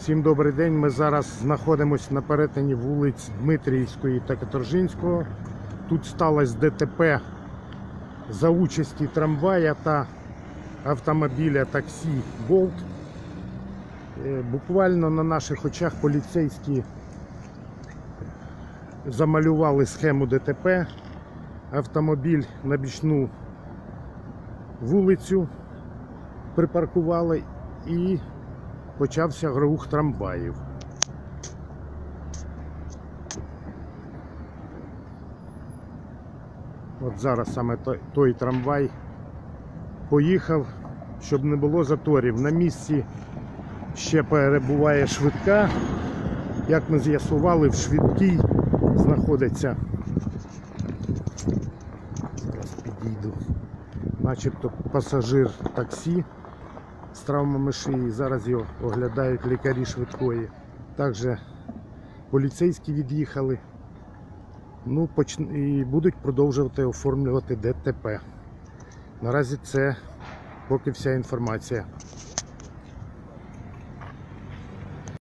Всім добрий день. Ми зараз знаходимося на перетині вулиць Дмитріївської та Каторжинського. Тут сталося ДТП за участі трамвая та автомобіля таксі Болт. Буквально на наших очах поліцейські замалювали схему ДТП. Автомобіль на бічну вулицю припаркували і почався рух трамваїв. От зараз саме той трамвай поїхав, щоб не було заторів. На місці ще перебуває швидка. Як ми з'ясували, в швидкій знаходиться, зараз підійду, начебто пасажир таксі з травмами шиї. Зараз його оглядають лікарі швидкої. Також поліцейські від'їхали. І будуть продовжувати оформлювати ДТП. Наразі це поки вся інформація.